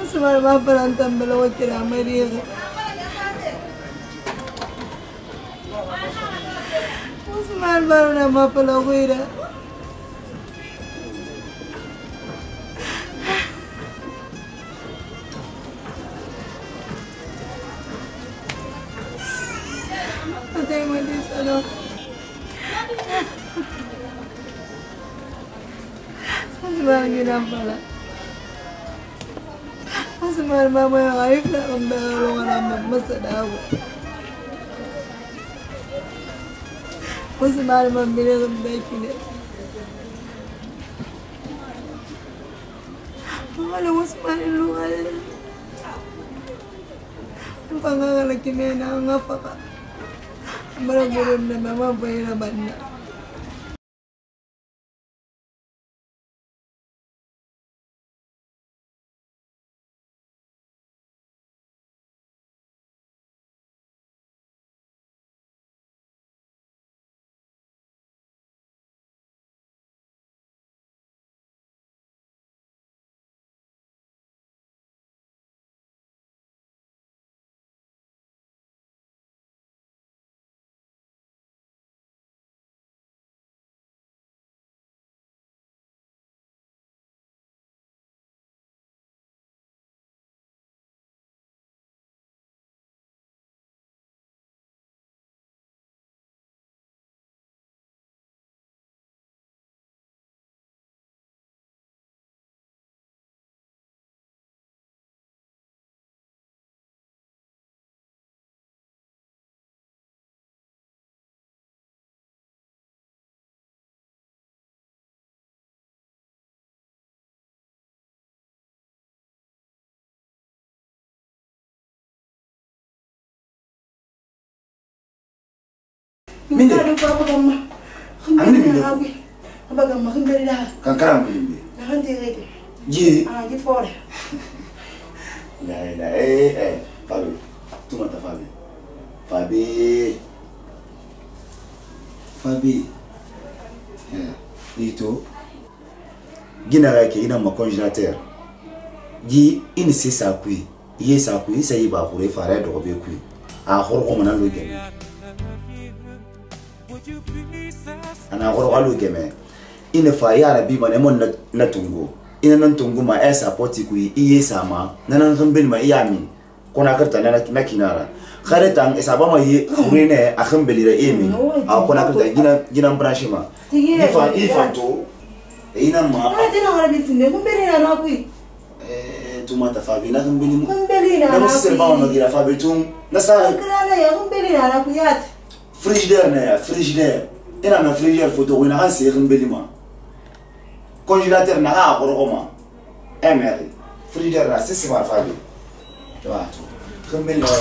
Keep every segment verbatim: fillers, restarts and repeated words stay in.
Usman ma farantan bala wakira mariya. Usman barna ma pala wira. Atay mo din ano. Usman ginam pala. Usman mama yang ayah nak membawa orang masa dah. Usman memilih kembali. Kalau Usman lu ada, pangangan lagi mana ngapa kak? Meragurun na mama bayar banda. Minde. Apa gamma? Ani minde. Apa gamma? Kembali dah. Kankara minde. Jangan direct. Ji. Ah, di fora. La la eh eh. Fabi. Tu mata Fabi. Fabi. Fabi. Yeah. Itu. Gina rake ina ma congélateur. Ji ini c'est ça kui. Iye ça kui, ça y ba kure fara do be kui. A hor ko manan lo gemi. Ana hor ko lo gemi. Ina fa ya rabi ma ne mon na tungo. Ina nan tungo ma esa poti kui iye sama. Nanan khambin ma iyami. Kona karta na na kinara. Kharetan esa ba ma yi khurine a khambeli ra emi. A kona karta gina gina branchement. Ifa ifa to. Ina ma. Ah, tena harabi sinde. Kembali na na kui. Eh, tu mata Fabi na kembali mu. Kembali na. Na mo se ba no gira Fabi tum. Na sa. Kembali ya kembali na na kui at. Frigidaire na ya, frigidaire. Ina na frigidaire photo wina han se kembali ma. Congélateur na ha ko ko ma. Emery. Frigidaire na se se ma Fabi. Wa to. Kembali na.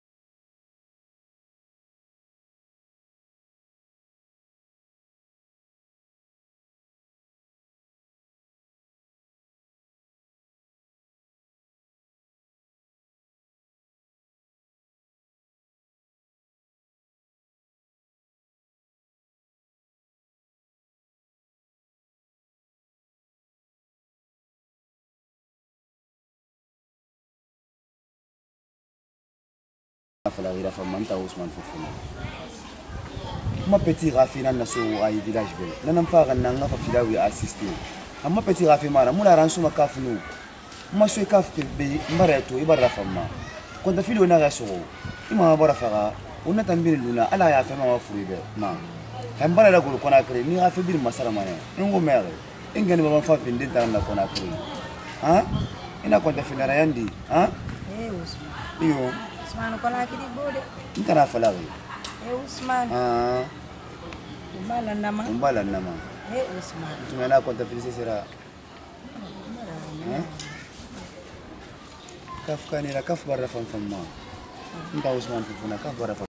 Fala gira famanta Usman Fofana. Ma petit rafina na so ay village bel. Nanam faga nanga fa filawi assisté. Amma petit rafi mara mula ransu makafunu. Ma so kaf be mbareto ibara famma. Konta fili ona gaso. Ima bara faga ona tambiri luna ala ya fama wa furibe ma. Hambara la gulu kona kre ni afi bir masara mane. Ngo mere. Ingani baba fa finde tan na kona kre. Ha? Ina konta finara yandi, ha? Eh, Usman. Iyo. Usman ko na kidi bode. Intara falawi. Eh, Usman. Ah. Umbala nama. Umbala nama. Eh, Usman. Tumena konta filisi sera. Eh? Kaf kanira kaf barra fam famma. Nda Usman Fofana kaf barra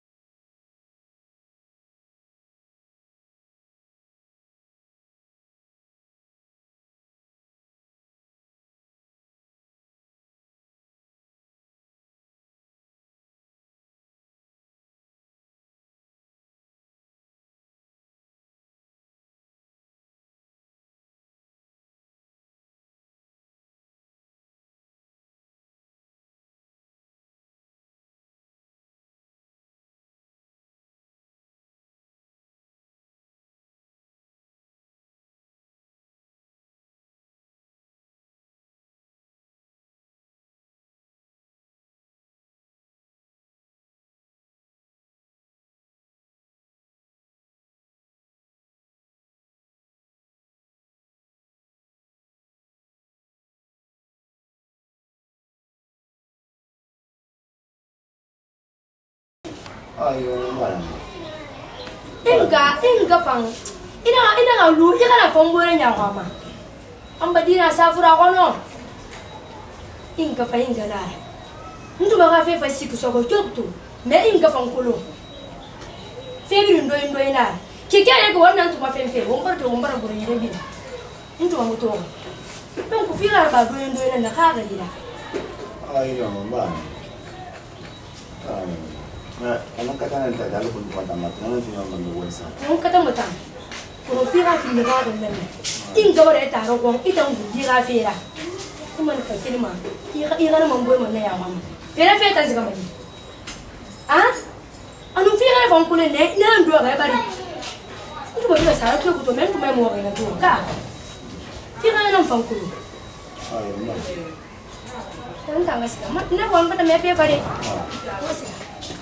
Ayo, mana? Inga, inga pang. Ina ina nga lu, ina na fombore nya mama. Amba dina safura kono. Inga pa inga na. Ndu ba ka fe fa siku so ko choktu. Me inga pang kulo. Febi ndo ndo ina. Kike ya ko wannan tuma fe fe, wombar to wombar buru yire bi. Ndu ba muto. Don ku fira ba ndo ndo ina na ka ga dina. Ayo, mana? Ayo. Nah, anak kata nanti ada pun bukan tamat, nanti cuma menunggu wesa. Nung kata mutam. Kuno fira fi ne ba do men. Inga bare ta ro ko itan gu jira fira. Kuma ne ka kilma. Ira ira na mamboy mo na ya mama. Fira fe ta zika mani. Ah? Anu fira fa kuno ne na ndo ga bari. Ndu ba fira sa ko ko to men ko mai mo ga na to ka. Fira na fa kuno. Ayo, mana? Tan ta ngasika. Ma na ko amba ta me pe bare. Ngasika.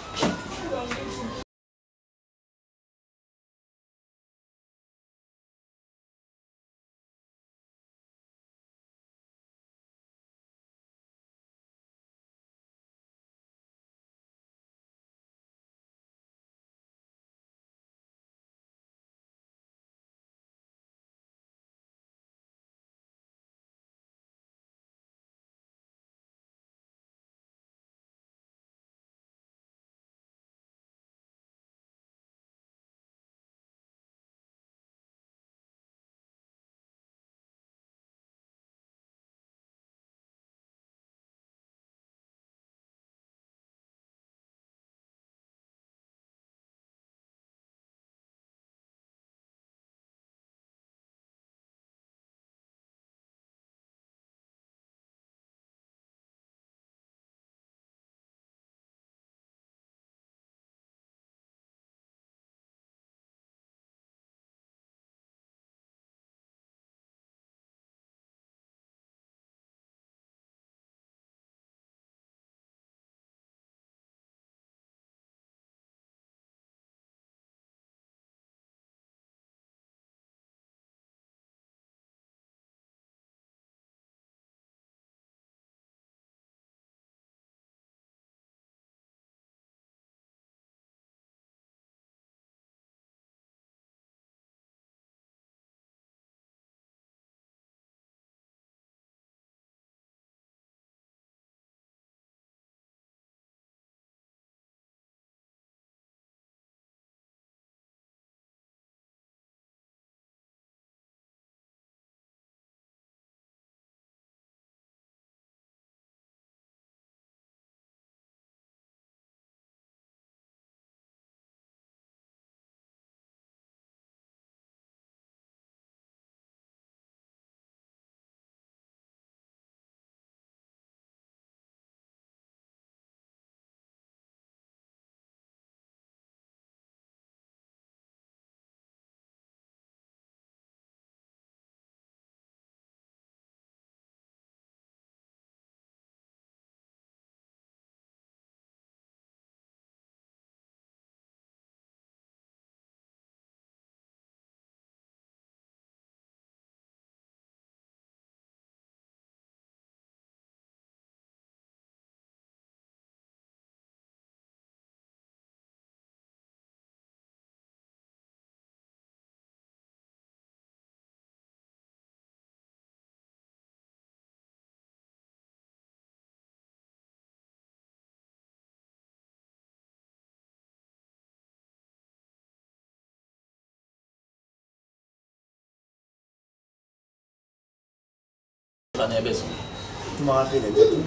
Tu m'as fait les deux.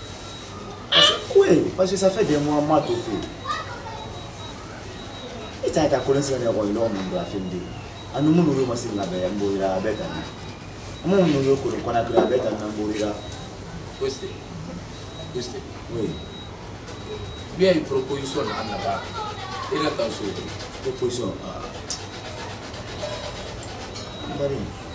Oui, parce que ça fait des mois moi tout fait. Et tu as ta connaissance de l'homme de la fin de vie. À nous, nous nous sommes là, nous sommes là, nous sommes là, nous sommes là, nous sommes là. Oui. Bien une proposition là-bas. Et attention. Proposition. Bari.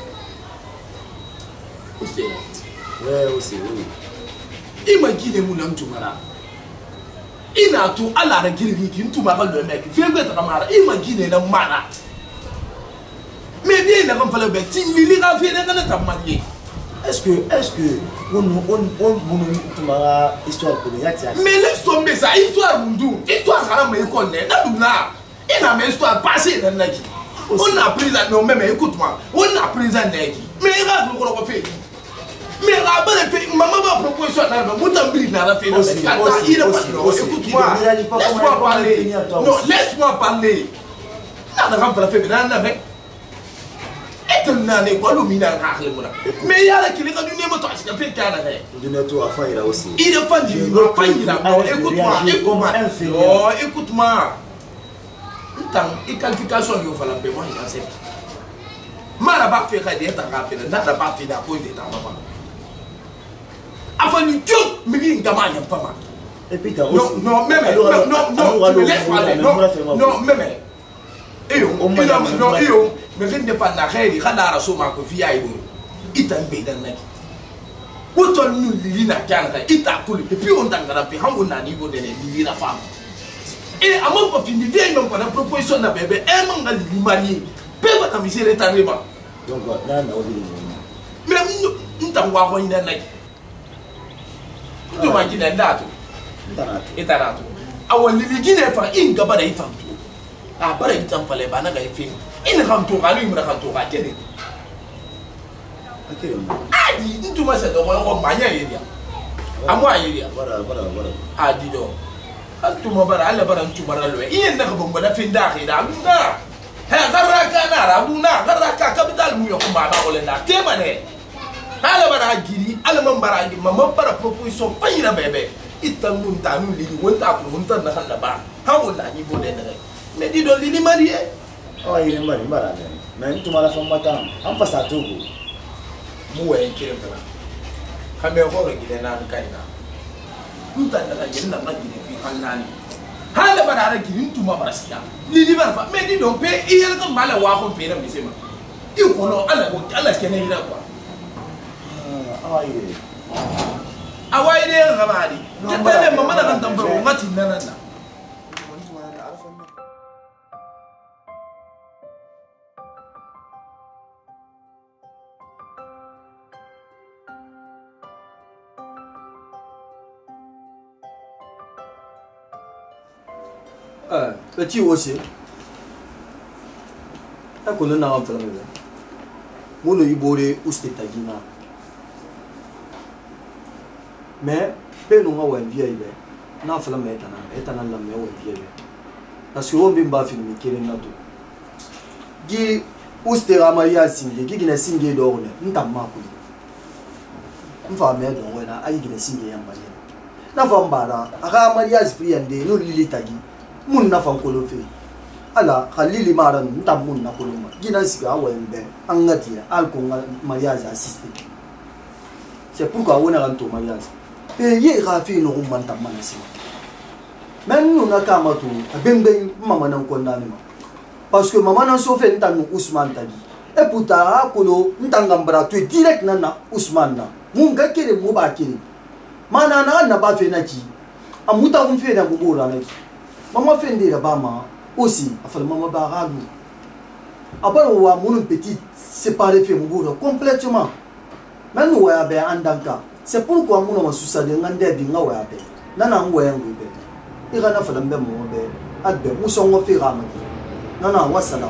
Aussi. Ouais, aussi, oui. Imagine mon nom Tumara. Il a tout à la règle qui tout m'a le mec. Viens mettre la mara. Imagine la mara. Mais bien, il n'a pas le bête. Il lui a fait un autre marié. Est-ce que, est-ce que, on, on, on, on, on, histoire pour nous, mais laisse tomber ça, histoire Mundou, histoire à la école, il n'a même histoire passée dans la vie. On a pris ça, non, même écoute-moi, on a pris ça, mais regarde le qu'on a fait. Mais la bonne fait, maman va proposer ça, mais t'as pris dans la fait. Écoute-moi, laisse-moi parler. Non, laisse-moi parler. Non, non, pas fait, mais non, mais. Et tu n'as pas le mineur à mais il y a qui est du niveau de ce fait Canada. Du netto à faire aussi. Il est fan du écoute-moi, écoute-moi. Oh, écoute-moi. Il qualification, il faut la paix, moi j'accepte. Maraba fait des temps rapide, n'a pas fait d'appoint des temps. Afin du tout, mais il n'y a pas de femme. Et puis, non, non, même, non, non, non, tu me laisses parler, non, non, même. Et on me dit, non, et on, mais je ne sais pas, il y a la raison ma copie à vous. Il t'a payé dans la vie. Autant nous, il n'a qu'à il t'a collé, et puis on t'a rappelé, on a niveau de la femme. Et à mon papier, il vient donc pour la proposition d'un bébé, un manque de marié, peut pas t'amuser l'étalement. Donc, là, on a oublié. Mais nous t'en voyons une année. Tu m'as dit un date. Et un date. Ah, on lui dit n'est pas une gabada et femme. Ah, par exemple, les bananes et filles. Il ne rentre pas, lui, il ne rentre pas. Quel est ah, dis, tu m'as dit, on va manier. À moi, il y a. Voilà, voilà, voilà. Ah, dis donc. Tu m'as dit, elle va tu m'as dit, il n'y a pas de fin d'arrêt. Garaka, Narabuna, Garaka, capital, Muyokuma, Olena, Temane. Alabara Giri, Alamambara, Mamma para proposition, pas la bébé. Itanmunta, nous, les Wenta, Munta, Nahanda. How will I go there? Mais dis donc, il est marié. Oh, il est marié, mais tu m'as la femme matin. En passant à Togo. Moué, qui est là. Caméro, qui est là, Kaina. Nous t'as la gueule, n'a pas dit depuis un an. Halabara qui vient tout ma brasia. Lili va, mais dis donc, il y a un mal à voir au pays de Missima. Il connaît à la à la scanner là quoi. Ah, il est. Ah, ouais, il est un ramadi. Je t'ai maman dans ton bureau, Martin Nana. Eh, petit aussi. Ta kono na amfala mebe. Mono ibore uste tagina. Mais pe no ngawa envia ibe. Na fala me etana, etana la me wa envia ibe. Parce que on bimba film kire na to. Gi uste ra maria singe, gi gina singe do one. Nta maku. Mfa me do wena ayi gina singe ya maria. Na fa mbara, aka maria free ande no lili tagi. Mun na fan kolo fe ala khalili maran nta mun na kolo ma gina siga awembe angati al ko mariage assisté. C'est pourquoi on a rentré au mariage et ye rafi no umman tamana sima men nous na kama to ben ben mama nan ko nani ma parce que maman nan so fe ntanu Ousmane tagi et pourtant kolo ntanga mbra to direct nana Ousmane na mun ga kere mu ba kere mana na na ba fe na ki amuta un fe na bubura na ki. Maman fait des rabama aussi, enfin maman baragou. Après on voit mon petit séparé fait mon complètement. Mais nous voyons bien en danka. C'est pourquoi mon homme sous ça de ngande binga voyons bien. Nana voyons bien. Il y a na fait l'embé mon bien. Adbe, nous sommes fait ramadi. Nana wassalam.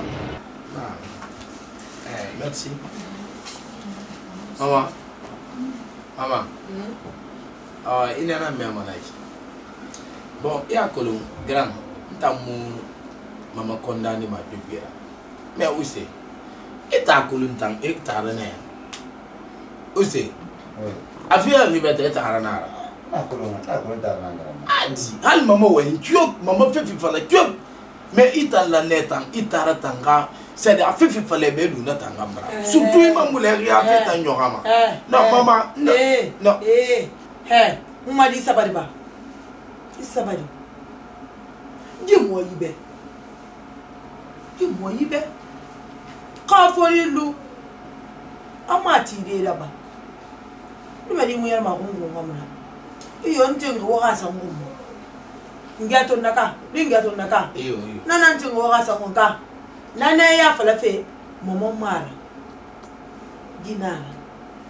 Eh, merci. Maman, maman. Ah, il y a un même malade. Bon, il y a un colon grand, tamu maman condamné ma bébé. Mais où c'est? Et t'as colon tant et t'as rien. Où c'est? Affaire arrivée d'être à Ranara. Ah, colon, ah, colon, t'as rien. Ah, dis, al maman, ouais, tu maman fait fifale, tu mais il t'a la net, il t'a ratanga, c'est à fait fifale, mais nous n'attendons pas. Surtout, il m'a moulé, il a fait un yorama. Non, maman, non, non. Eh, eh, on m'a dit ça va pas. Isabadi, dis-moi Ibe, dis-moi Ibe, quand faut y lou, amati de là-bas. Nous m'avons dit moi ma rongo mamma. Il y a un temps où on a sa rongo. Ngato naka, ngato naka. Nana un temps où on a sa rongo. Nana ya fala fait maman mara. Dinara.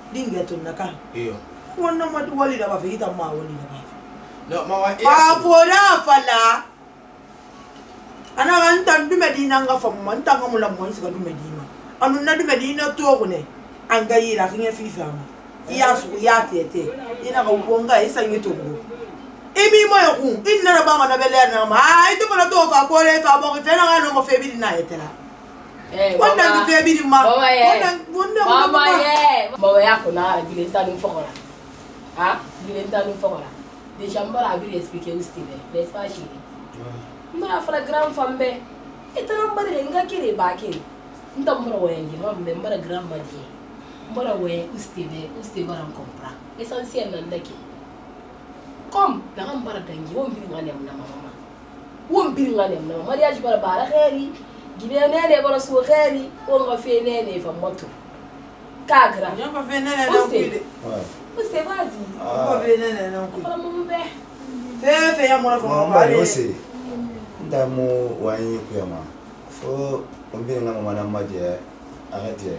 dingeto naka iyo wannan wadi wali da ba fa ita ma wali da ba no mama ba fora fala ana kan tan du medina nga fa man tan nga mula mo sika du medina anu na du medina to ko ne an ga yira kin fi fa ma iya su ya tete ina ga wonga isa ngito go imi mo yo ku inna ba ma na bele na ma ai to fa to fa ko le fa bo fe na ga no mo fe bi na etela eh wanda du fe bi ma wanda wanda mama ye mama ya ko na gile ta ni fokora ha gile ta ni fokora de chambara a bi expliquer usti be les pas chéri mara fala grand fambe itana mbare nga kire ba kire nta mbara wengi no mbe mbara grand badie mbara we usti be usti bara compra essentiel nan dake comme na mbara dangi won bi ngane na mama won bi ngane na mariage bara bara khairi gine ne ne bara so khairi won ga fe ne ne fa moto kagra ya ba fe ne ne na kuide usti vazi ba fe ne ne na kuide fala mumbe fe fe ya mo na fa mama ba ose ndamu wanyi kuyama fo ombini nga mama na maje arrêtez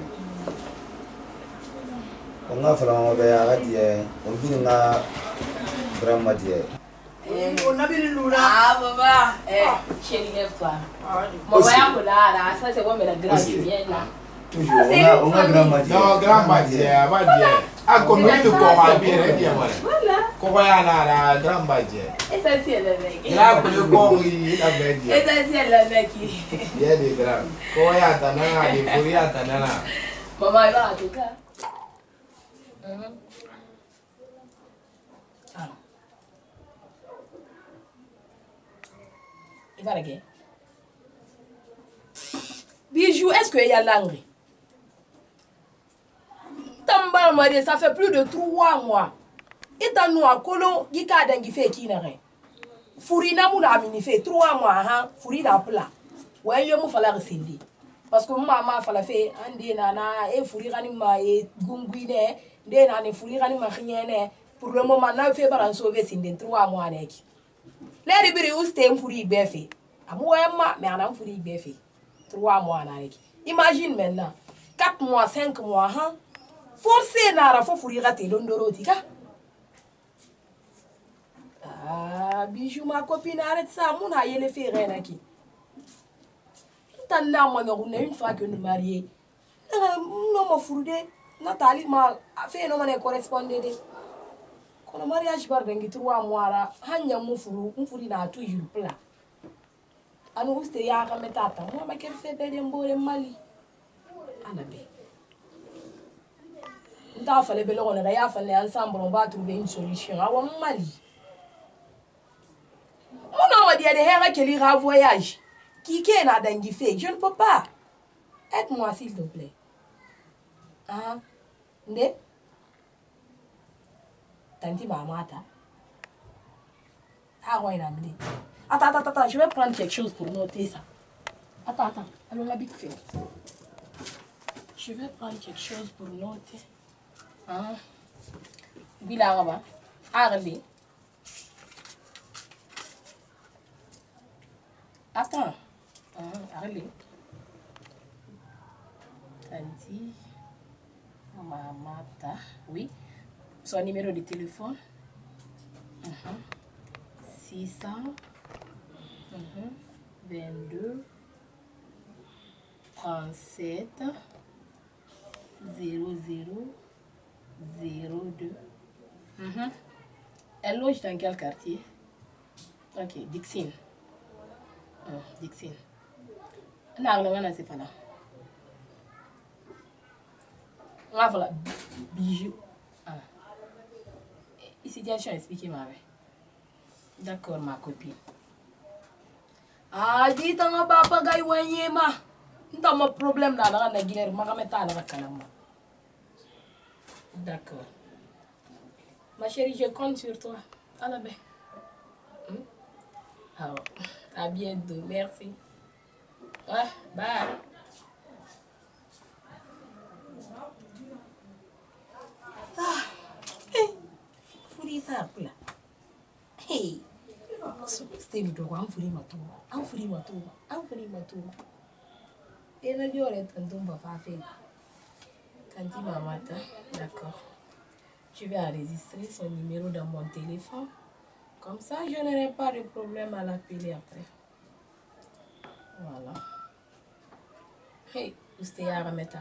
on a fait on va arrêter ombini nga grandma die on a bien luna ah baba eh chérie lève-toi maman ya ko la la ça c'est bon mais la grande bien là toujours on a on a grandma die no grandma die ba die a ko no to ko ma bi re die mo voilà ko ba ya na na grandma die essentiel le mec la ko ko yi la be die essentiel le mec ye de grand ko ya ta na de furi ya ta na maman va en tout cas ah il va la guerre Bijou, est-ce qu'il y a l'angry? Tamba marié, ça fait plus de trois mois. Et t'as nous à colon, il y a des fait qui n'a rien. Fourina mou la mini fait trois mois, hein? Fourina plat. Ouais, il m'a fallu recevoir. Parce que maman fallait faire un dé nana et fourrir anima et gunguine, des nana fourrir anima rien. Pour le moment, n'a fait pas en sauver sin des trois mois. Les ribéry où c'était un fourri béfé. À moi, mais un fourri béfé. Trois mois avec. Imagine maintenant, quatre mois, cinq mois, hein? Forcé nara faut fourrir à tes londorotika. Ah, Bijou, ma copine, arrête ça, mon aïe le fait rien qui. T'as moi, on a une fois que nous marions. Non, mon fourré, Nathalie m'a fait non, on correspondé. Quand le mariage part d'un trois mois là, hanya mon fourrou, mon fourré n'a toujours plat. Anu uste ya kame tata mwa makere febele mbore mali anabe nta fallait bele on a ya fallait ensemble on va trouver une solution awa mali mon on va dire de hera que lira voyage qui qui na dangi fait je ne peux pas aide-moi s'il te plaît ah nde tanti mamata ah ouais na mli. Attends, attends, attends, je vais prendre quelque chose pour noter ça. Attends, attends, allons la big fait. Je vais prendre quelque chose pour noter. Hein? Bilaraba. Arli. Attends. Hein, Arli. Tanti. Mamata. Oui. Son numéro de téléphone. Uh-huh. six cents. vingt-deux, trente-sept, zéro zéro, zéro deux. Mm-hmm. Elle loge dans quel quartier? Ok, Dixine. Oh, Dixine. Non, non, non, c'est pas là. Ah, voilà. Bijou. Ah. Situation expliquez-moi. D'accord, ma copine. Ah, dis t'as pas pagay wenye ma. N'ta mo problème là na na guinéer ma kameta na kalama. D'accord. Ma chérie, je compte sur toi. À la baie. Hmm? Ah, à bientôt, merci. Ouais, bye. Ah, hey, fourri ça là. Hey. C'était le droit, on fourrit ma tour, on fourrit ma tour, on fourrit ma tour. Et le dieu est un tombe à faire. Tanti Mamata, d'accord. Je vais enregistrer son numéro dans mon téléphone. Comme ça, je n'aurai pas de problème à l'appeler après. Voilà. Hey, Ousté Arameta.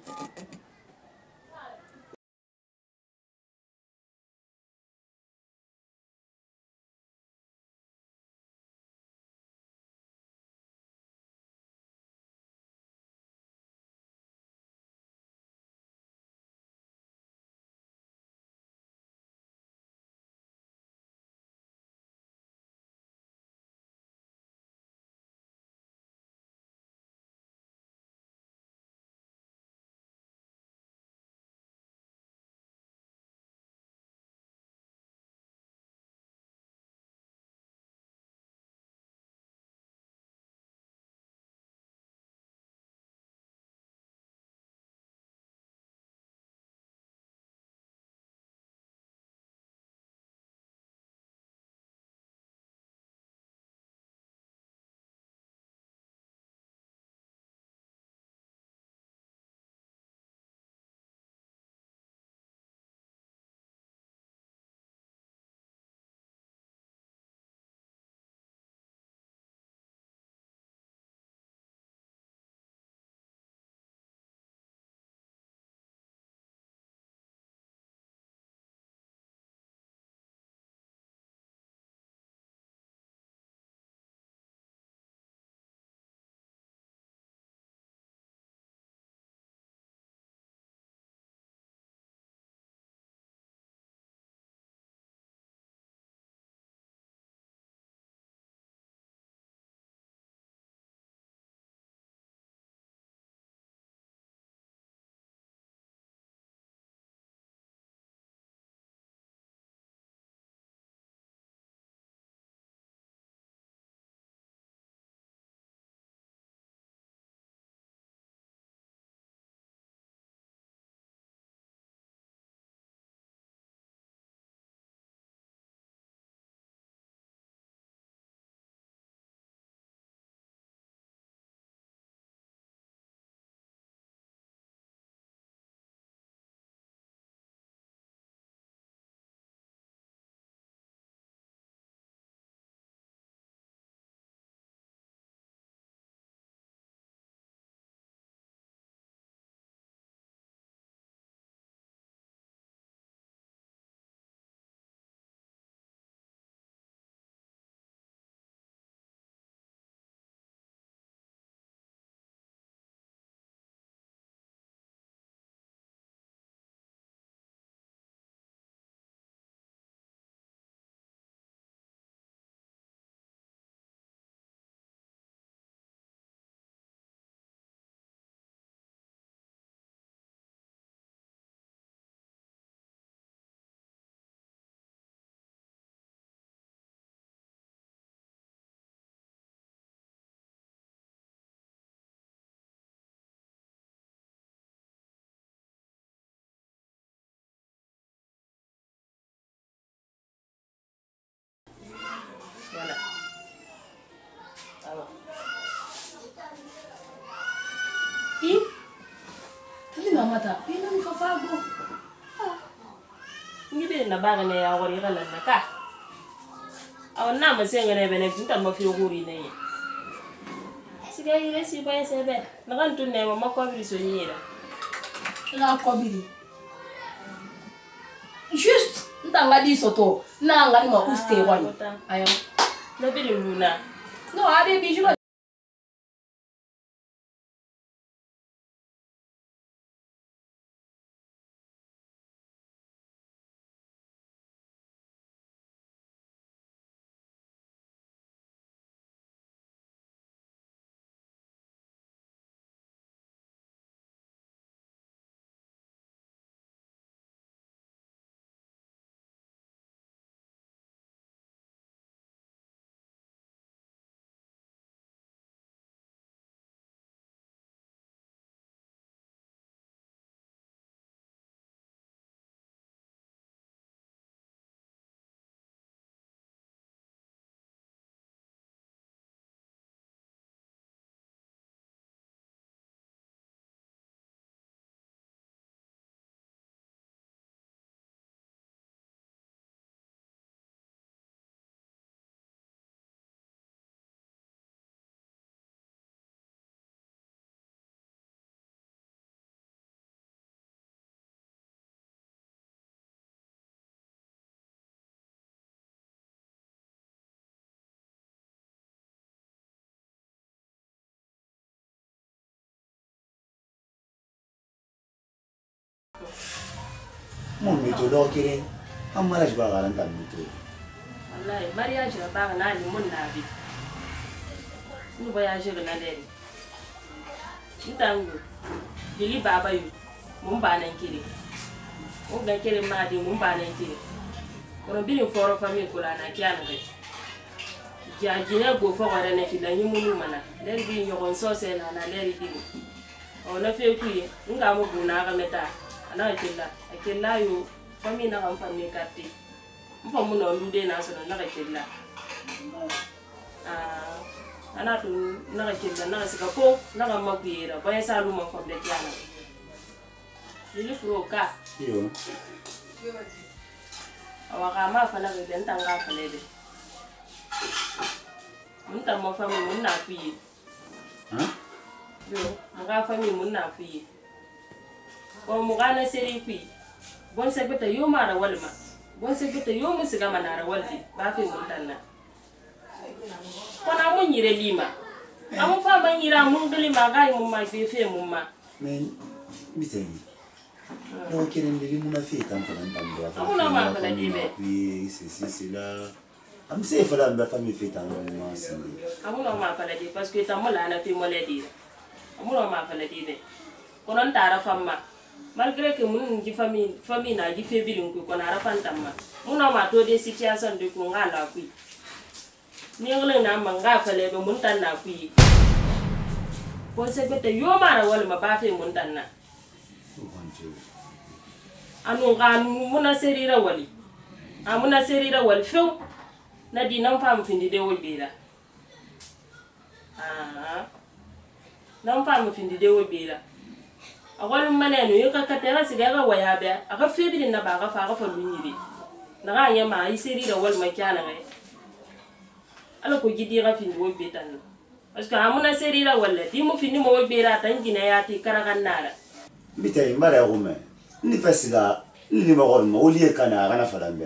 Voilà. Alors. I? Tanti Mamata, i na mi fafago. Ngibe na baga ne ya wari kana na ka. Awan na ma senga ne bene tinta ma fi guri ne. Siga ile si ba sebe. Na kan tunne ma ko bi so nyira. Na ko biri. Juste ntanga di soto na ngani ma uste wani. Ayo. Na bi runa. No, ade biju Mon méthode kéré. Un mariage va garantir un méthode. Wallahi mariage la ba na ni mun na bi. Ni voyage le na deri. Ntango. Dili baba yu. Mun ba nan kiri. O ga kiri ma di mun ba nan kiri. Kono bi ni foro famille ko la na kiana ga. Ja jine go fo wara na kila ni munu mana. Deri bi nyogon so se na na deri bi. O na fe ku yi nga mo bu na ga meta. Ana kila. Akila yu famille na kam famille katti. Mpa muna ndude na so na ga kila. Ah ana tu na ga kila na sika ko na ga makuyira ba ya salu mo fam de kiana. Dili furo ka. Yo. Awaka ma fa na ga den tanga fa lede. Mun ta mo famille mun na kuyi. Hein? Yo, mo ga famille mun na kuyi. Ko mo ga na seri kuyi. Bon sekbeta yo mara walma. Bon sekbeta yo mu siga manara waldi. Ba fi mun tanna. Kona mun yire lima. Amu fa ban yira mun gili ma ga mun ma fe fe mun ma. Mais biteni. No kéré ndeli muna fe tan fa nan tambe. Amuna ma fa la dibe. Oui, c'est c'est c'est là. Am se fa la ba famille fe tan ma sindi. Amuna ma fa la dibe parce que tamola na fi mo le di. Amuna ma fa la dibe. Konon tara famma. Malgré que mon famille famille na ji fait bilin ko na rafantamma mon ma to des situations de ko ngala kui ni ngale na manga fale be mun tan na kui ko se bete yo mara wala ma ba fe mun tan na anu gan muna serira wali amuna serira wali fe na di nan fam findi de wobira ah nan fam findi de wobira awal manenu yoka katera sigaga wayabe aga febiri na baga fa ga falu nyiri na ga yama isiri da wal makana ngai ala ko gidi ga fin wo betan parce que amuna seri la wala di mo fini mo bera tan gina ya ti karagan nara bitay mara gume ni fasiga ni ma gol mo liye kana ga na falambe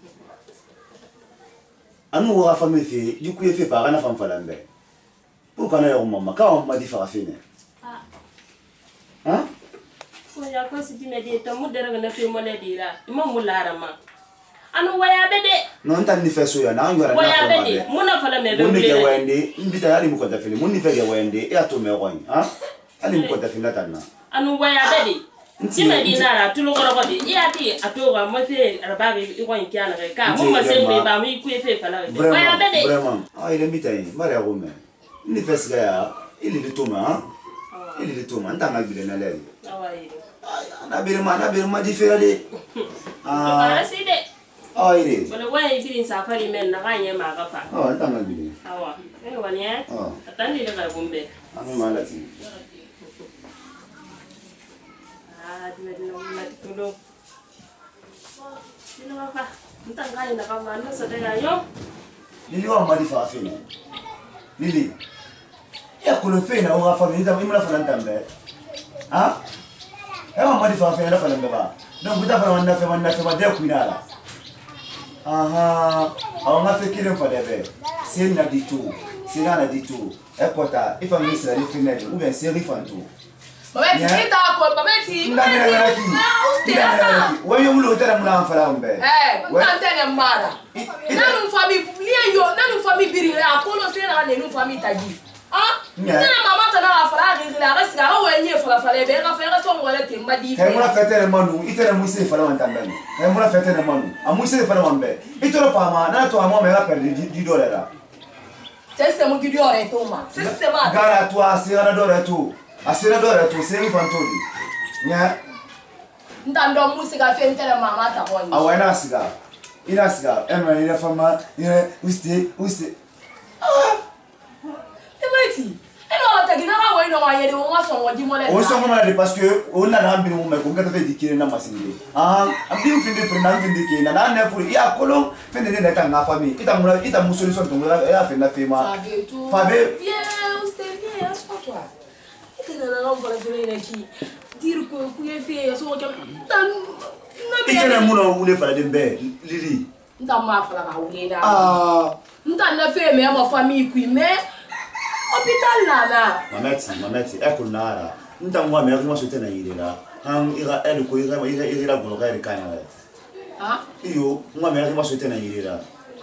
anu wa famille fi du coup fait par na fam falambe pour kana yo mama ka on ma di fa fine ah hein ko ya ko si dime de to mu dere na fi mo le dira mo mu larama anu waya bede non tan ni feso ya na ngora na waya bede muna fala me be mun ni wende mbita yali mu ko da fili mun ni fe ya wende e ato me goin ha ali mu ko da fili tanna anu waya bede dime di na tulo ko ko di ya ti ato ga mo fe araba i ko in kiana ka mo ma se me ba mi ku e fe fala waya bede vraiment ah ile mbita yi mara gome ni fesga ya ili litoma ha ili litoma ntanga gile na leli awai na birma na birma diferade ah si de ah ile wala waya birin safari men na ganye ma ga fa ah ntanga gile awa eh wani eh ah atandi le ga gumbe anu malati ah dime dino na tikulo dino fa ntanga ni na ka manu so de ayo lili wa mali fa afini lili ya kulo fena wa fa ni da imla fa ntambe ah eh wa mali fa afini na fa ntambe ba donc buta fa wanda fa wanda fa de kuinala aha awanga fe kile fa debe c'est na ditu c'est na ditu e kota ifa ministre ni finete ou bien c'est rifanto Baba ti ta ko baba ti ndamira garaki ndamira garaki wayo mulo tera mula fa lambe eh ntante ne mara nanu fami liye yo nanu fami biri la akolo se na ne nu fami taji ah na mama tana la fara ri la rasi ga wenye fara fara be ga fera so ngole temba di he mula fetere manu itere muise fara wantamba he mula fetere manu amuise fara wambe itoro pama na to amo me la perdi di dolera c'est mo gidi ore to ma c'est ma gara to asira dolera to asira dolera to se infantoli nya ndando musika fentere mama ta ko ni awena siga ina siga emma ina fama ina uste uste ah Emaiti eno ta gina ga weno wa yede wo so wo di mole on so ngona de parce que on na na mbiri mo me ko ngata fe dikire na masinde ah ambi mfinde fe na mfinde ke na na ne pour ya kolon fende ne ta na famille ita mura ita mu solution to ngora ya fe na fe ma fabe tu fabe bien usted bien es pas toi ite na na ngora zure na ki dir ko ku ye fe so ko tan na be ite na mu na wule fa de be lili nda ma fala ga wule da ah nda na fe me ma famille ku me hôpital nana mameti mameti eko nara nta mwa me ko so tena yirela Han ira el ko ira ira ira golo ga ira kana. Ah? Iyo, moi mais ma souhaiter na ira.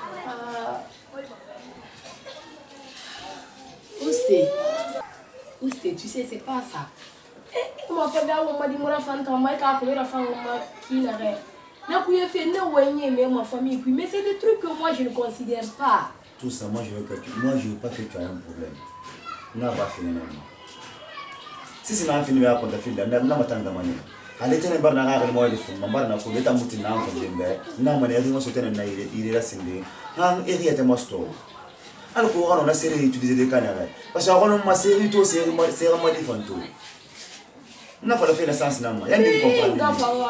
Ousté. Ousté, tu sais, c'est pas ça. Et moi, fait bien, on m'a dit, moi, la femme, quand moi, quand la femme, on m'a qui n'arrête. N'a pas fait, non, mais ma famille, mais c'est des trucs que moi, je ne considère pas. Tout ça, moi, je veux que tu, moi, je veux pas que tu aies un problème. N'a pas fini, non. Si c'est un film, à contre film, n'a pas tant de manière. Elle était un barnard à moi, il faut m'embarquer, il faut être un mouton, n'a pas de n'a pas de soutenir un aïe, il est la cindé. Han, il y a des monstres. Alors, on a série utilisé des canards. Parce qu'on a ma série, tout, c'est un mode de fantôme. N'a pas fait le sens, non. Il y a des comprendre.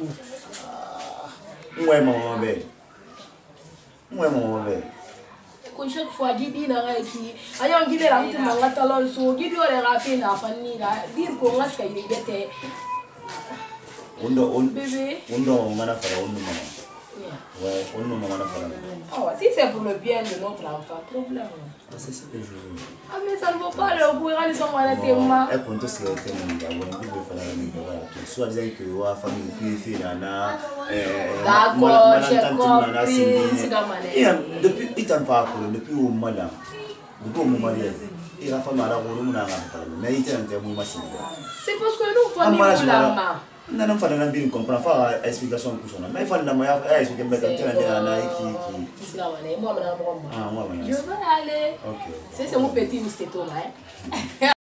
Ouais, maman, belle. Ouais, maman, belle. Chaque fois, Guidi n'a rien qui. Ayant guidé la route, m'a talon so, Guidi aurait rafé la famille, dire qu'on a ce qu'il était. On doit, on Bébé. on doit, on a fait, on nous maman. Ouais, on nous maman a fait. Oh, si c'est pour le bien de notre enfant, problème. C'est ce que je veux. Ah, mais ça ne vaut pas le bourreau, ils sont à la témoin. Elle compte ce qu'elle était, on a voulu faire la même chose. Soit disant que la famille puis fait nana. D'accord, j'ai compris. Depuis, il t'en parle depuis au moment là. Depuis au moment là. Il a fait mal à vous, on a mais il était un témoin massif. C'est parce que nous, famille, là, non, non, fallait bien comprendre, faire explication pour ça. Mais il fallait d'abord expliquer mettre un terrain de la qui qui. Ah, moi, je veux aller. Ok. C'est mon petit mousqueton là.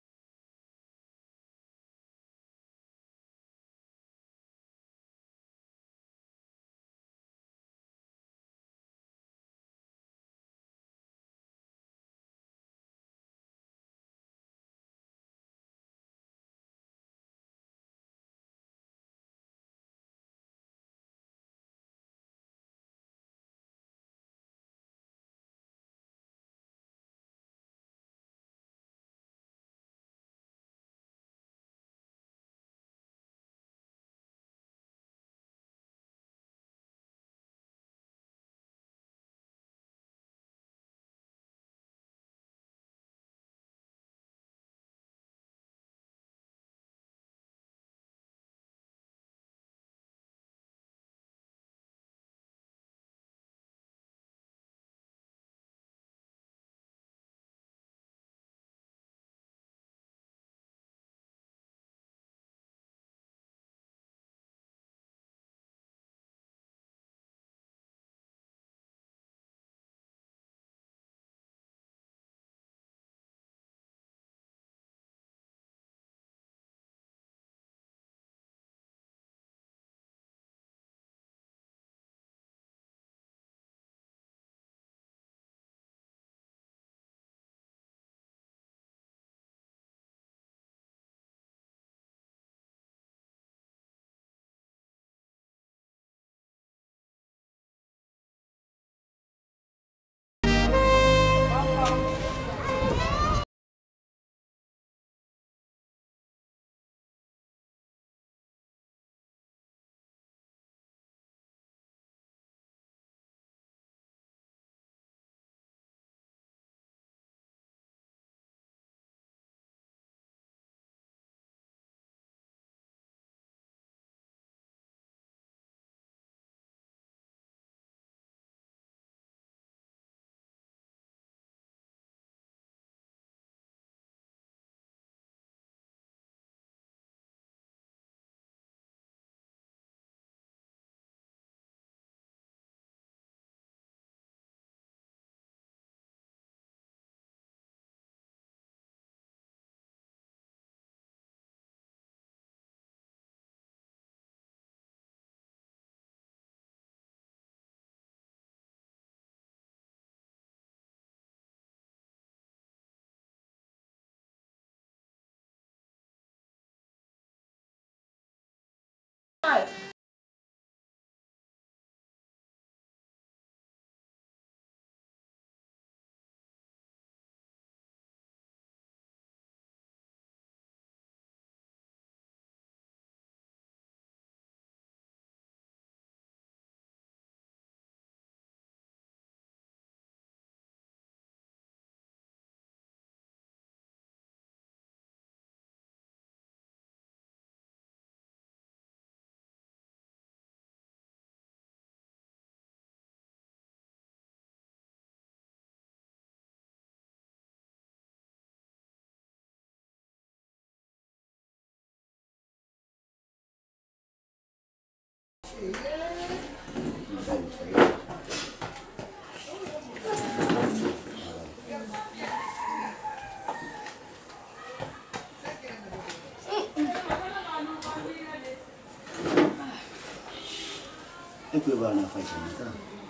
E poi va una faccia.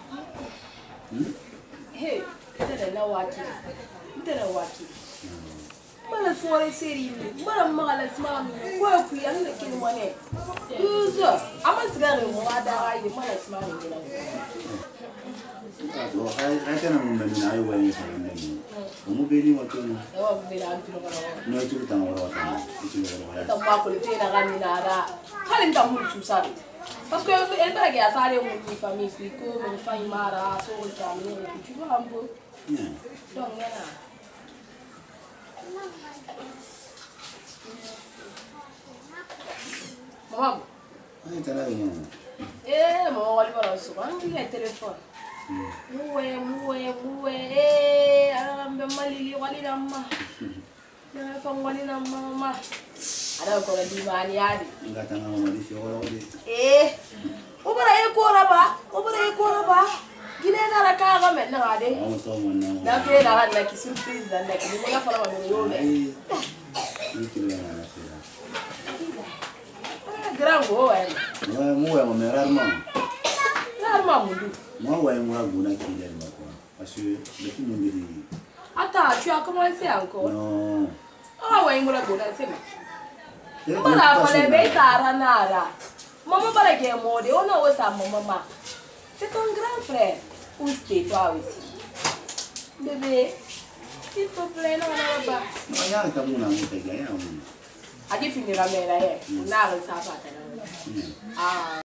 Hey, ita da waki. Ita da waki. Mala fore seri ni. Mala magala smala ni. Kwa ku yan da kin wane. Uzo, ama sigare mo ada ai mala smala ni. Bo ai ai kana mun ban na ai wani fa nan ni. Mu be ni wato ni. Yawa be da antu ko rawa. No tu ta wala wata. Tu wala. Ta ma ko le tena ga ni na da. Halin ta mun su sabe. Parce que elle va regarder ça les mon famille qui comme une famille mara so jamie tu vois un peu. Donc là. Maman. Ai tara ni. Eh, maman wali bara so kan le téléphone. Muwe muwe muwe eh ala mbe malili wali na mama. Na fa wali na mama. Ada ko di mani adi. Ngata ngama mali fi wala wala. Eh. Ubara e ko raba, ubara e ko raba. Gine na la ka ga men na ade. Awu to mon na. Na fe na na ki surprise da na ki ni na fala ma yo le. Ai. Ni kilo na na fi. Ah, gran go eh. Mo mo wa mo merarma. Na ma mundu. Mo wa mo ra guna ki le ma ko. Parce que le qui nous dit. Attends, tu as commencé encore? Non. Ah ouais, mo la go na se ma. Mala fale be tara nara. Maman bala ke mode, on a osa maman. C'est ton grand frère. Où t'es toi aussi? Bébé, s'il te plaît, non, non, pas. Non, ya ta muna mo te ga ya mo. Adi finira mera eh. Na ro sa pa ta. Ah.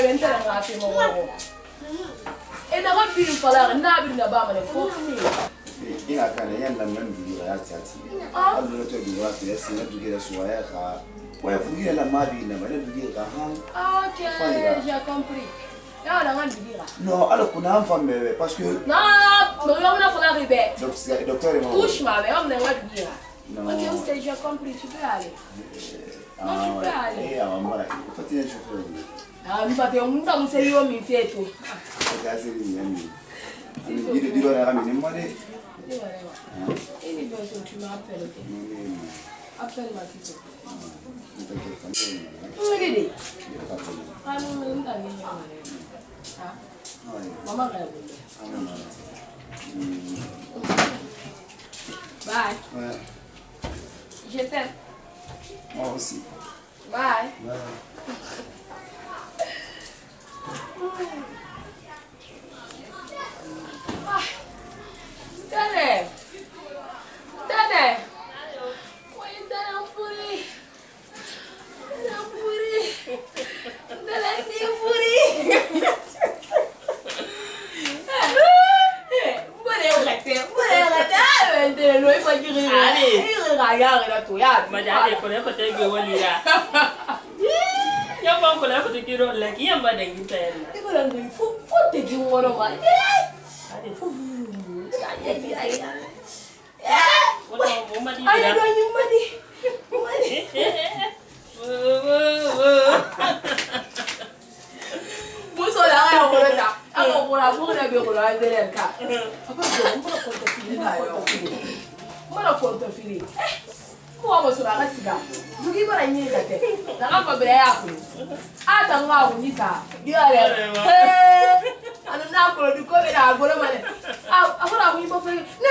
bente na ngafi mo mo. E na ko bi fala na bi na ba ma ne foxy. Ina kana yan nan nan bi ya tati. Allo to bi wa fi yasi na duge da suwaya ka. Wa fugi na ma bi na ma na duge ka han. OK, j'ai compris. Ya na ngan bi ra. Non, alors qu'on a un femme parce que Non, non, non, on a fait arriver. Donc docteur est mort. Touche ma, mais on n'a pas de dire. OK, j'ai compris, tu peux aller. Non, tu peux aller. Eh, on va il faut tenir chauffeur. Ah, nous pas te on t'a montré yo mi fait tout. C'est assez bien. Il dit dit on a ramené moi des. Et les personnes tu m'appelles OK. Appelle-moi s'il te plaît. Regarde. Ah non, non, non, non. Ah. Maman regarde. Bye. Ouais. Je t'aime. Moi aussi. Bye. Bye. Ah. Dane. Dane. Why Dane Furi? Dane Furi. Dane ni Furi. Boleh kata, boleh kata. Benda lu ibu jadi. Ani. Ini raya kita tu ya. Macam ada kau dapat tegi wali ya. Yang bang kau dapat tegi roh lagi yang badan kita ya. Ini kau lagi fu fu tegi orang mana? Ada. Fu. Ya ya ya. Kau mau mandi Ayo ya? doang yang mandi. Mandi. Muso la ya ko ta. Ako ko la ko na be ko la zere ka. Apa ko mo ko ko fili na yo. Mo na ko to fili. Mo mo so la siga. Dugi bara nyi da te. Na ka fa bere ya ko. Ata nga ko ni sa. Di ale. Eh. Anu na ko du ko be na go le mane. Ah, ako na ko ni bo fe. Na